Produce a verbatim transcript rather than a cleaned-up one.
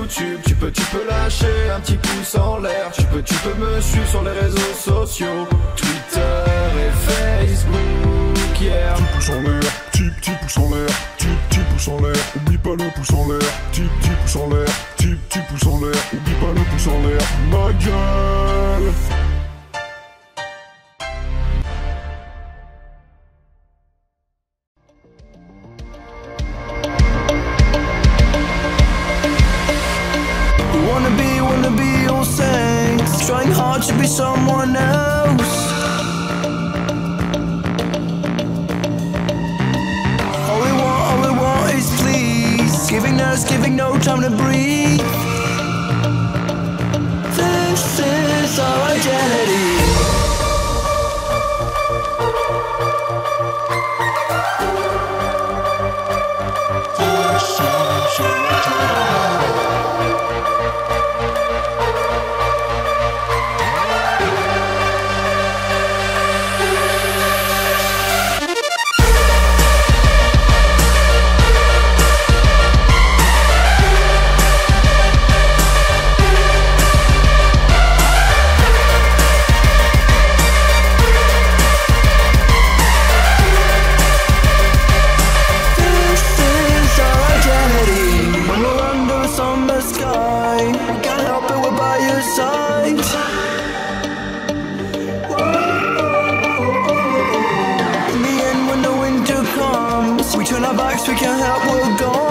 YouTube. Tu peux, tu peux lâcher un petit pouce en l'air. Tu peux, tu peux me suivre sur les réseaux sociaux, Twitter et Facebook, yeah. Petit pouce en l'air, petit, petit pouce en l'air, petit, petit pouce en l'air. Oublie pas le pouce en l'air, petit, petit pouce en l'air, petit, petit pouce en l'air. Oublie pas le pouce en l'air, ma gueule. Wanna be, wanna be all saints, trying hard to be someone else. All we want, all we want is please, giving us, giving no time to breathe. This is our identity. We turn our backs, we can't help, we're gone.